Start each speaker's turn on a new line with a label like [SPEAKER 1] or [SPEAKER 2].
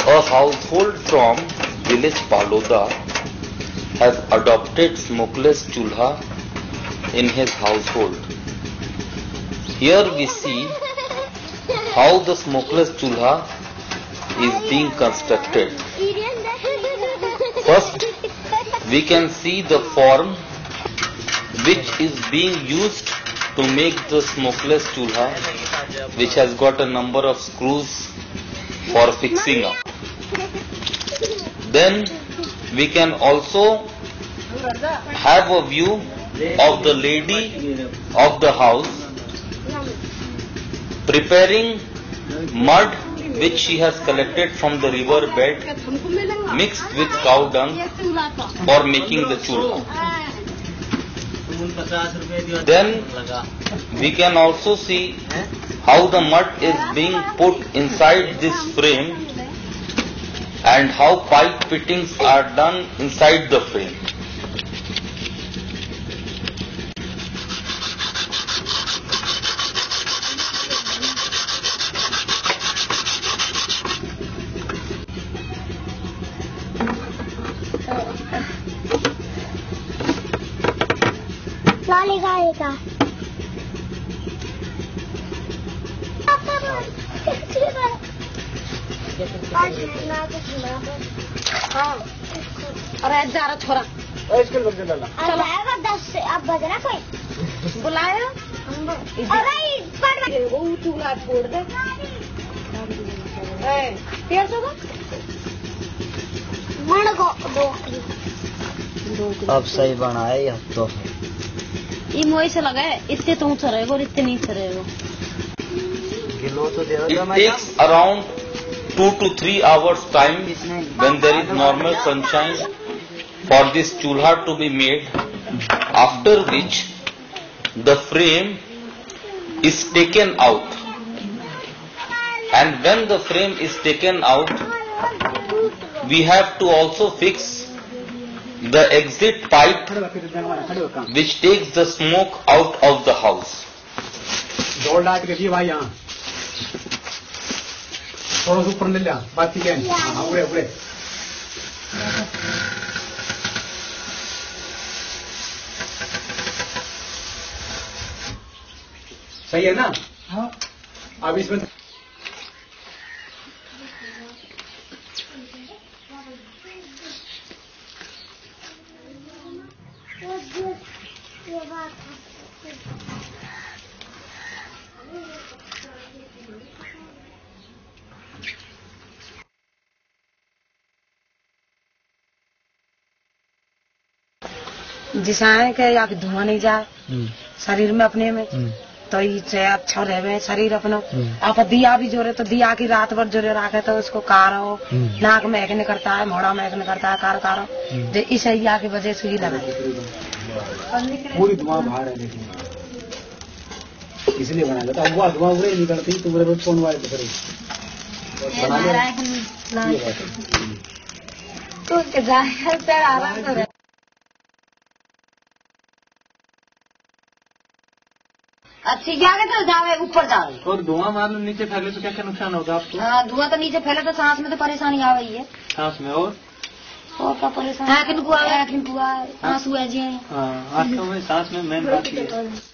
[SPEAKER 1] A household from village Paloda has adopted smokeless chulha in his household. Here we see how the smokeless chulha is being constructed. First, we can see the form which is being used to make the smokeless chulha, which has got a number of screws for fixing up. Then we can also have a view of the lady of the house preparing mud which she has collected from the river bed mixed with cow dung for making the chulha. Then we can also see how the mud is being put inside this frame and how pipe fittings are done inside the frame.
[SPEAKER 2] अरे जा रहा छोरा
[SPEAKER 3] चलो 10 अब बजना कोई
[SPEAKER 2] बुलाया
[SPEAKER 3] अरे
[SPEAKER 2] वो चूल्हा छोड़ दे 150 का
[SPEAKER 3] मन को 2
[SPEAKER 4] अब सही बनाए यह तो
[SPEAKER 2] ये मोई से लगा है इतने तो ऊंचा रहेगा और इतने नीचे रहेगा.
[SPEAKER 1] It takes around 2 to 3 hours time when there is normal sunshine for this chulha to be made, after which the frame is taken out, and when the frame is taken out we have to also fix the exit pipe which takes the smoke out of the house.
[SPEAKER 5] थोड़ा ऊपर ले लिया बात ठीक है. हाँ उड़े उड़े सही है ना. हाँ अब इसमें
[SPEAKER 2] जिसाए के या धुआं नहीं जाए शरीर में अपने में तो ये अच्छा रहे शरीर अपना. आप दिया भी जोरे तो दिया की रात भर जोरे रखे तो उसको कारो नाक में एकने करता है मोड़ा में एकने करता है कारो जो इस अय्या की वजह से ही लगा
[SPEAKER 5] पूरी धुआं बाहर है लेकिन इसलिए बना लेता. अब वो धुआं उड़े निकलती तो मेरे रोज फोन वाले तो करें
[SPEAKER 2] तो आराम कर अच्छी जागे तो जावे ऊपर जावे
[SPEAKER 5] और धुआं मान लो नीचे फैले तो क्या क्या नुकसान होगा आपको.
[SPEAKER 2] हाँ धुआं तो नीचे फैले तो सांस में तो परेशानी आ रही है.
[SPEAKER 5] सांस में और
[SPEAKER 2] क्या परेशानी किनको आंसू है जी.
[SPEAKER 5] हाँ आंखों में सांस में मेन बात है.